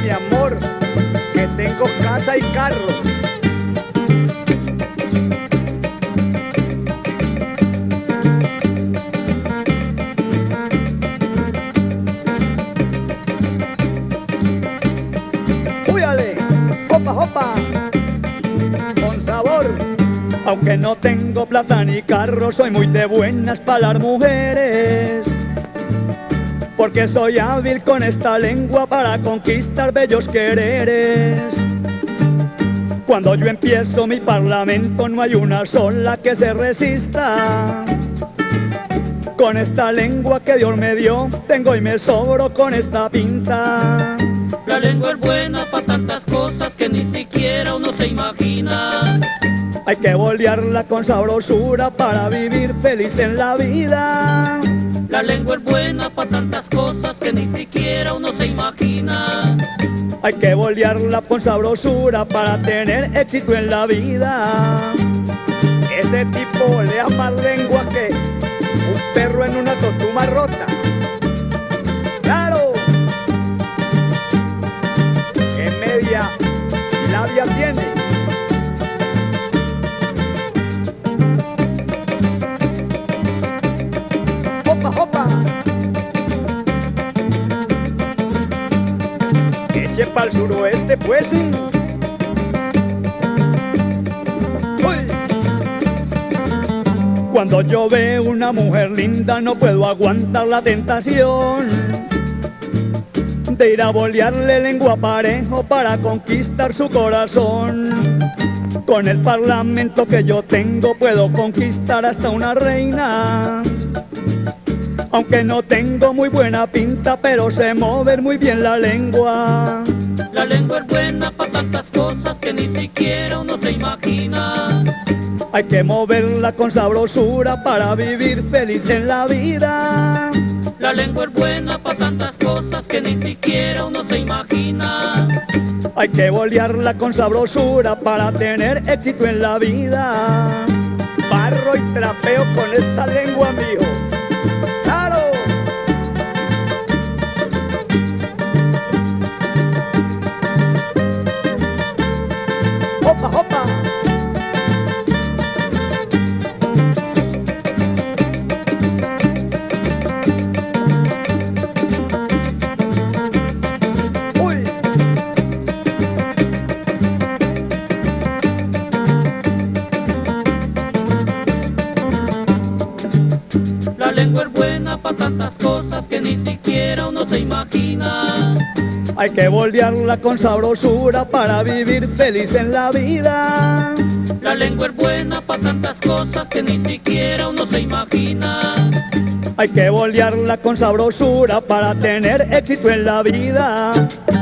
mi amor, que tengo casa y carro. ¡Úyale! ¡Jopa, jopa! Con sabor. Aunque no tengo plata ni carro, soy muy de buenas para las mujeres, porque soy hábil con esta lengua para conquistar bellos quereres. Cuando yo empiezo mi parlamento no hay una sola que se resista. Con esta lengua que Dios me dio, tengo y me sobro con esta pinta. La lengua es buena para tantas cosas que ni siquiera uno se imagina. Hay que bolearla con sabrosura para vivir feliz en la vida. La lengua es buena para tantas cosas que ni siquiera uno se imagina. Hay que bolearla con sabrosura para tener éxito en la vida. Ese tipo bolea más lengua que un perro en una totuma rota. ¡Claro! ¡Qué media labia tiene! ¡Hopa, hopa! Eche pa'l suroeste, pues. ¡Uy! Cuando yo veo una mujer linda no puedo aguantar la tentación de ir a bolearle lengua parejo para conquistar su corazón. Con el parlamento que yo tengo puedo conquistar hasta una reina. Aunque no tengo muy buena pinta, pero sé mover muy bien la lengua. La lengua es buena para tantas cosas que ni siquiera uno se imagina. Hay que moverla con sabrosura para vivir feliz en la vida. La lengua es buena para tantas cosas que ni siquiera uno se imagina. Hay que bolearla con sabrosura para tener éxito en la vida. Barro y trapeo con esta lengua, mijo. ¡Claro! ¡Hopa, hopa! ¡Uy! La lengua es buena para tantas cosas que ni siquiera uno se imagina. Hay que bolearla con sabrosura para vivir feliz en la vida. La lengua es buena para tantas cosas que ni siquiera uno se imagina. Hay que bolearla con sabrosura para tener éxito en la vida.